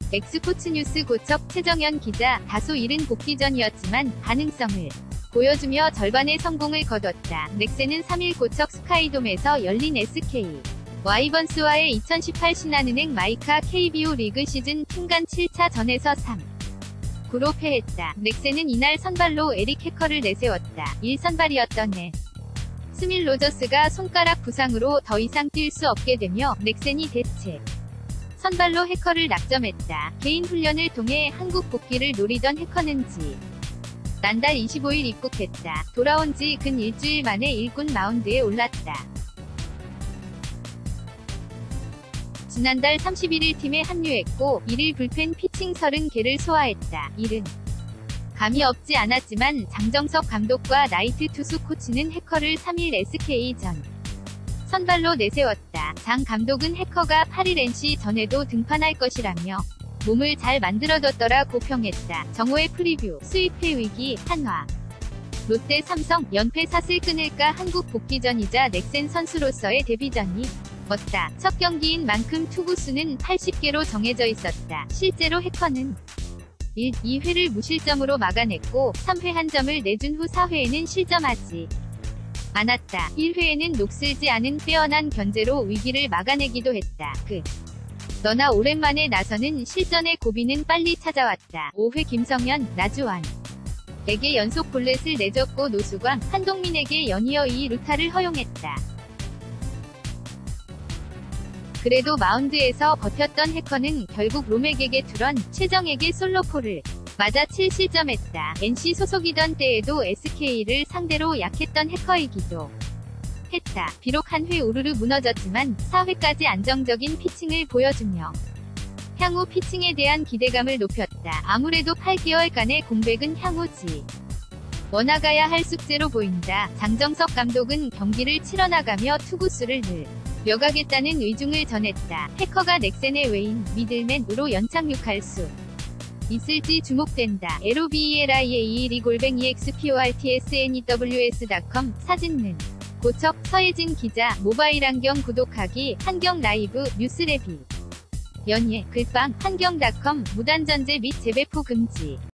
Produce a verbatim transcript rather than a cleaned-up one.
엑스포츠뉴스 고척 최정연 기자. 다소 이른 복귀 전이었지만 가능성을 보여주며 절반의 성공을 거뒀다. 넥센은 삼 일 고척 스카이돔에서 열린 에스케이 와이번스와의 이천십팔 신한은행 마이카 케이비오 리그 시즌 팀간 칠 차전에서 삼 구로 패했다. 넥센은 이날 선발로 에릭 해커를 내세웠다. 일 선발이었던 해 스밀 로저스가 손가락 부상으로 더 이상 뛸 수 없게 되며 넥센이 대체 선발로 해커를 낙점했다. 개인 훈련을 통해 한국 복귀를 노리던 해커는 지난달 이십오 일 입국했다. 돌아온 지 근 일주일 만에 일군 마운드에 올랐다. 지난달 삼십일 일 팀에 합류했고 일 일 불펜 피칭 서른 개를 소화했다. 이른 감이 없지 않았지만 장정석 감독과 나이트 투수 코치는 해커를 삼 일 에스케이전 선발로 내세웠다. 장 감독은 해커가 팔 일 엔씨 전에도 등판할 것이라며 몸을 잘 만들어뒀더라고 평했다. 정호의 프리뷰. 수입회 위기, 한화 롯데 삼성 연패 삿을 끊을까. 한국 복귀전이자 넥센 선수로서의 데뷔전이 었다. 첫 경기인 만큼 투구수는 팔십 개로 정해져 있었다. 실제로 해커는 일, 이 회를 무실점으로 막아냈고 삼 회 한 점을 내준 후 사 회에는 실점하지 않았다. 일 회에는 녹슬지 않은 빼어난 견제로 위기를 막아내기도 했다. 그 너나 오랜만에 나서는 실전의 고비는 빨리 찾아왔다. 오 회 김성현, 나주환 에게 연속 볼넷을 내줬고 노수광, 한동민에게 연이어 이 루타를 허용했다. 그래도 마운드에서 버텼던 해커는 결국 롬에게 투런, 최정에게 솔로포를 맞아 칠 실점했다. 엔씨 소속이던 때에도 에스케이를 상대로 약했던 해커이기도 했다. 비록 한 회 우르르 무너졌지만 사 회까지 안정적인 피칭을 보여주며 향후 피칭에 대한 기대감을 높였다. 아무래도 팔 개월간의 공백은 향후지 원아가야 할 숙제로 보인다. 장정석 감독은 경기를 치러나가며 투구수를 늘 려가겠다는 의중을 전했다. 해커가 넥센의 외인, 미들맨으로 연착륙할 수 있을지 주목된다. 로베리에이 골뱅이 엑스포츠뉴스 닷컴. 사진는 고척, 서예진 기자. 모바일 안경 구독하기. 한경 라이브 뉴스레비 연예 글빵 한경닷컴. 무단전제 및 재배포 금지.